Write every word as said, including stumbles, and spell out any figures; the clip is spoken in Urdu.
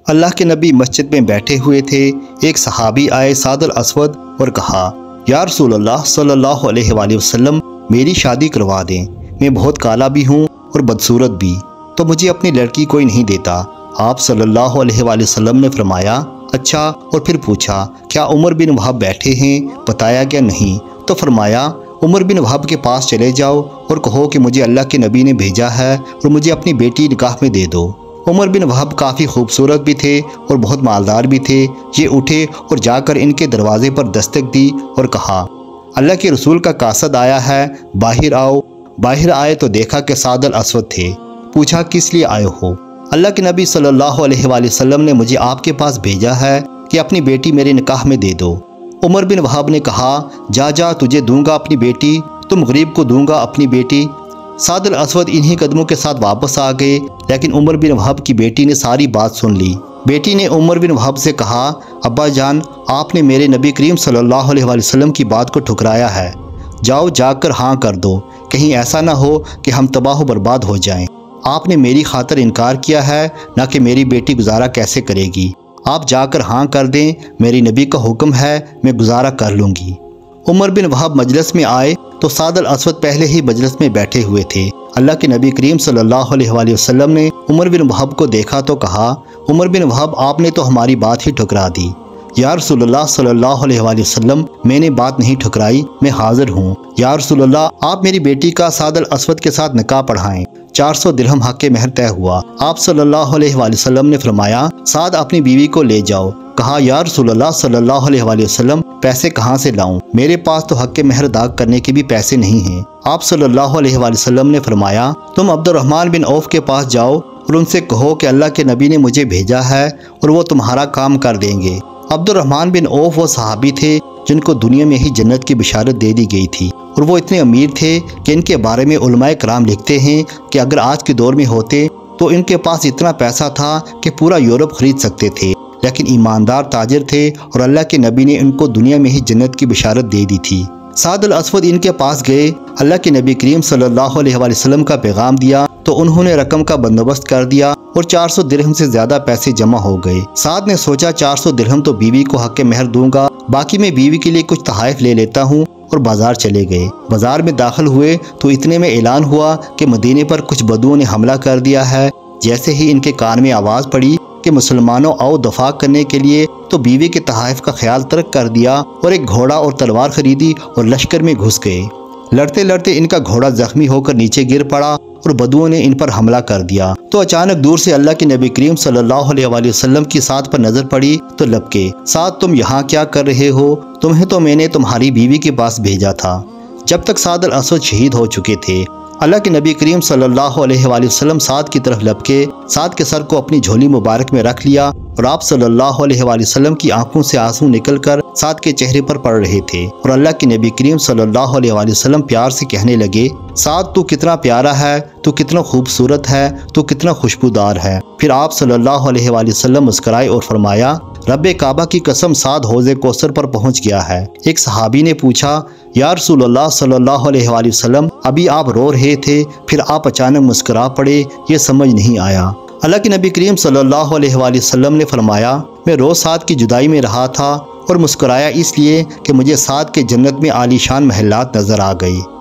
اللہ کے نبی مسجد میں بیٹھے ہوئے تھے۔ ایک صحابی آئے سعد الاسود اور کہا، یا رسول اللہ صلی اللہ علیہ وآلہ وسلم میری شادی کروا دیں، میں بہت کالا بھی ہوں اور بدصورت بھی، تو مجھے اپنی لڑکی کوئی نہیں دیتا۔ آپ صلی اللہ علیہ وآلہ وسلم نے فرمایا، اچھا، اور پھر پوچھا کیا عمر بن وہب بیٹھے ہیں؟ بتایا کہ نہیں، تو فرمایا عمر بن وہب کے پاس چلے جاؤ اور کہو کہ مجھے اللہ کے نبی نے بھیجا ہے اور مجھے اپنی بیٹی نکاح میں دے دو۔ عمر بن وہب کافی خوبصورت بھی تھے اور بہت مالدار بھی تھے۔ یہ اٹھے اور جا کر ان کے دروازے پر دستک دی اور کہا، اللہ کے رسول کا قاصد آیا ہے، باہر آؤ۔ باہر آئے تو دیکھا کہ سعد الاسود تھے۔ پوچھا کس لیے آئے ہو؟ اللہ کے نبی صلی اللہ علیہ وآلہ وسلم نے مجھے آپ کے پاس بھیجا ہے کہ اپنی بیٹی میرے نکاح میں دے دو۔ عمر بن وہب نے کہا، جا جا، تجھے دوں گا اپنی بیٹی، تم غریب کو دوں گا اپنی بیٹی۔ سعد الاسود انہی قدموں کے ساتھ واپس آ گئے، لیکن عمر بن وہب کی بیٹی نے ساری بات سن لی۔ بیٹی نے عمر بن وہب سے کہا، ابا جان، آپ نے میرے نبی کریم صلی اللہ علیہ وآلہ وسلم کی بات کو ٹھکرایا ہے، جاؤ جا کر ہاں کر دو، کہیں ایسا نہ ہو کہ ہم تباہ و برباد ہو جائیں۔ آپ نے میری خاطر انکار کیا ہے، نہ کہ میری بیٹی گزارا کیسے کرے گی۔ آپ جا کر ہاں کر دیں، میری نبی کا حکم ہے، میں گزارا کر لوں گی۔ عمر بن وہب مجلس میں آئے تو سعد الاسود پہلے ہی مجلس میں بیٹھے ہوئے تھے۔ اللہ کے نبی کریم صلی اللہ علیہ وآلہ وسلم نے عمر بن وہب کو دیکھا تو کہا، عمر بن وہب آپ نے تو ہماری بات ہی ٹھکرا دی۔ یا رسول اللہ صلی اللہ علیہ وآلہ وسلم میں نے بات نہیں ٹھکرائی، میں حاضر ہوں۔ یا رسول اللہ آپ میری بیٹی کا سعد الاسود کے ساتھ نکاح پڑھائیں۔ چار سو درہم حق مہر طے ہوا۔ آپ صلی اللہ علیہ وآلہ وسلم نے فرمایا، سعد اپنی بیوی کو لے جاؤ۔ کہا، یا رسول اللہ صلی اللہ علیہ وآلہ وسلم پیسے کہاں سے لاؤں؟ میرے پاس تو حق مہر ادا کرنے کے بھی پیسے نہیں ہیں۔ آپ صلی اللہ علیہ وآلہ وسلم نے فرمایا، تم عبد الرحمن بن عوف کے پاس جاؤ اور ان سے کہو کہ اللہ کے نبی نے مجھے بھیجا ہے اور وہ تمہارا کام کر دیں گے۔ عبد الرحمن بن عوف وہ صحابی تھے جن کو دنیا میں ہی جنت کی بشارت دے دی گئی تھی، اور وہ اتنے امیر تھے کہ ان کے بارے میں علماء کرام لکھتے ہیں کہ اگر آج کے دور میں ہوتے تو ان کے پاس اتنا پیسہ تھا کہ پورا یورپ خرید سکتے تھے، لیکن ایماندار تاجر تھے اور اللہ کے نبی نے ان کو دنیا میں ہی جنت کی بشارت دے دی تھی۔ سعد الاسود ان کے پاس گئے، اللہ کے نبی کریم صلی اللہ علیہ وآلہ وسلم کا پیغام دیا تو انہوں نے رقم کا بندوبست کر دیا اور چار سو درہم سے زیادہ پیسے جمع ہو گئے۔ سعد نے سوچا چار سو درہم تو بیوی کو حق مہر دوں گا، باقی میں بیوی کے لیے کچھ تحائف لے لیتا ہوں، اور بازار چلے گئے۔ بازار میں داخل ہوئے تو اتنے میں اعلان ہوا کہ مدینے پر کچھ بدوؤں نے حملہ کر دیا ہے۔ جیسے ہی ان کے کان میں آواز پڑی کہ مسلمانوں آؤ دفاع کرنے کے لیے، تو بیوی کے تحائف کا خیال ترک کر دیا اور ایک گھوڑا اور تلوار خریدی اور لشکر میں گھس گئے۔ لڑتے لڑتے ان کا گھوڑا زخمی ہو کر نیچے گر پڑا اور بدوؤں نے ان پر حملہ کر دیا۔ تو اچانک دور سے اللہ کے نبی کریم صلی اللہ علیہ وآلہ وسلم کی سعد پر نظر پڑی تو لبکے، سعد تم یہاں کیا کر رہے ہو؟ تمہیں تو میں نے تمہاری بیوی کے پاس بھیجا تھا۔ جب تک سعد الاسود شہید ہو چکے تھے، اللہ کے نبی کریم صلی اللہ علیہ وآلہ وسلم سعد کی طرف لبکے، سعد کے سر کو اپنی جھولی مبارک میں رکھ لیا اور آپ صلی اللہ علیہ وآلہ وسلم کی آنکھوں سے آنسو نکل کر سعد کے چہرے پر پڑ رہے تھے، اور اللہ کے نبی کریم صلی اللہ علیہ وآلہ وسلم پیار سے کہنے لگے، سعد تو کتنا پیارا ہے، تو کتنا خوبصورت ہے، تو کتنا خوشبودار ہے۔ پھر آپ صلی اللہ علیہ وآلہ وسلم مسکرائے اور فرمایا، رب کعبہ کی قسم سعد حوض کوثر پر پہنچ گیا ہے۔ ایک صحابی نے پوچھا، یا رسول اللہ صلی اللہ علیہ وآلہ وسلم ابھی آپ رو رہے تھے، پھر آپ اچانک مسکرا پڑے، یہ سمجھ نہیں آیا۔ اللہ کے نبی کریم صلی اللہ علیہ وآلہ وسلم نے فرمایا، میں روز سعد کی جدائی میں رہا تھا اور مسکرایا اس لیے کہ مجھے سعد کے جنت میں عالی شان محلات نظر آ گئی۔